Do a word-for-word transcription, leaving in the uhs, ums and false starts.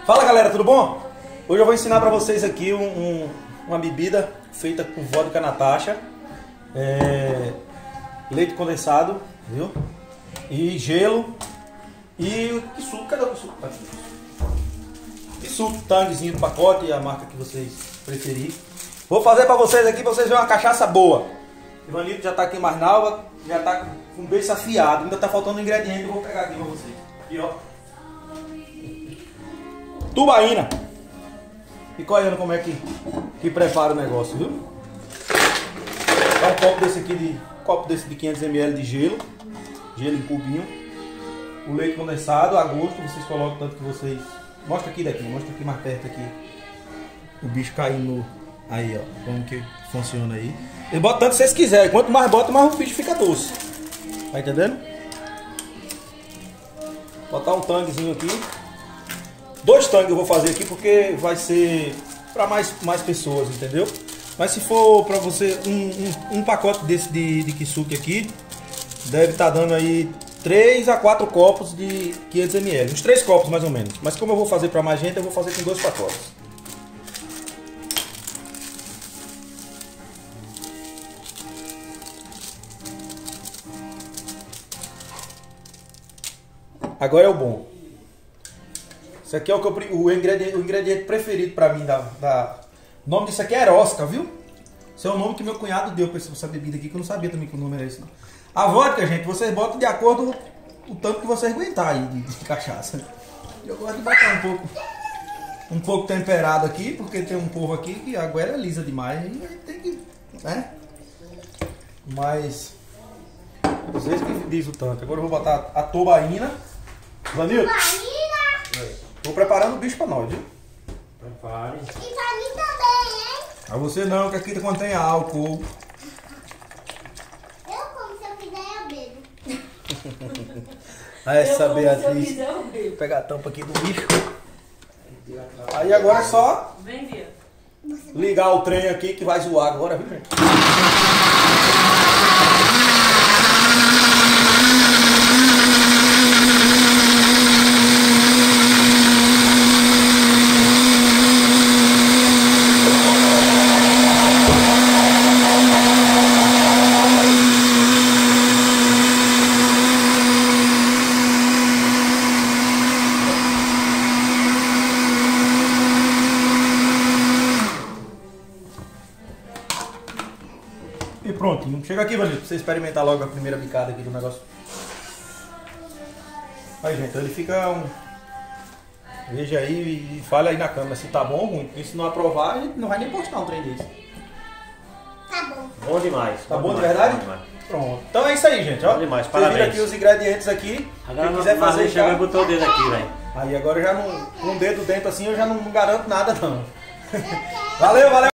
Fala galera, tudo bom? Hoje eu vou ensinar pra vocês aqui um, um, uma bebida feita com vodka Natasha, é, leite condensado, viu? E gelo e que suco, cadê o suco? Que suco, tanguezinho do pacote, a marca que vocês preferirem. Vou fazer pra vocês aqui, pra vocês verem uma cachaça boa. Ivanildo já tá aqui mais nova, já tá com um beijo afiado, ainda tá faltando um ingrediente, eu vou pegar aqui pra vocês. Aqui ó. Tubaína. Fica olhando como é que, que prepara o negócio, viu? Dá um copo desse aqui de um copo desse de quinhentos mililitros de gelo, gelo em cubinho, o leite condensado a gosto, vocês colocam tanto que vocês. Mostra aqui daqui, mostra aqui mais perto aqui. O bicho caindo aí, ó, como que funciona aí. E bota tanto que vocês quiserem, quanto mais bota, mais o bicho fica doce. Tá entendendo? Botar um tanguezinho aqui. Dois tanques eu vou fazer aqui porque vai ser para mais, mais pessoas, entendeu? Mas se for para você um, um, um pacote desse de, de kisuke aqui, deve estar tá dando aí três a quatro copos de quinhentos mililitros, uns três copos mais ou menos. Mas como eu vou fazer para mais gente, eu vou fazer com dois pacotes. Agora é o bom. Isso aqui é o, que eu, o, ingrediente, o ingrediente preferido pra mim. Da, da... O nome disso aqui é Erosca, viu? Esse é o nome que meu cunhado deu pra essa bebida aqui, que eu não sabia também que o nome era esse. Não. A vodka, gente, vocês botam de acordo com o tanto que vocês aguentar aí de, de cachaça. Eu gosto de botar um pouco um pouco temperado aqui, porque tem um povo aqui que a água é lisa demais. E a gente tem que, né? Mas vocês que dizem o tanto. Agora eu vou botar a tubaína. Vanildo? Tô preparando o bicho pra nós, viu? Prepare. E pra mim também, hein? A você não, que aqui contém álcool. Eu como, se eu quiser eu bebo. Ah, essa Beatriz. quiser, eu bebo. Vou pegar a tampa aqui do bicho. Aí agora é só Vem ver. ligar o trem aqui que vai zoar agora, viu, gente? E prontinho. Chega aqui, Vanildo, pra você experimentar logo a primeira picada aqui do negócio. Aí, gente, ele fica um... Veja aí e fale aí na câmera se tá bom ou ruim. Porque se não aprovar, a gente não vai nem postar um trem desse. Tá bom. Bom demais. Tá bom de demais, verdade? bom demais. Pronto. Então é isso aí, gente. Ó. Bom demais, Vocês parabéns. viram aqui os ingredientes aqui. Agora Quem quiser fazer já já... botou o dedo aqui, velho. Aí agora eu já não... Com o dedo dentro assim eu já não garanto nada, não. Valeu, valeu.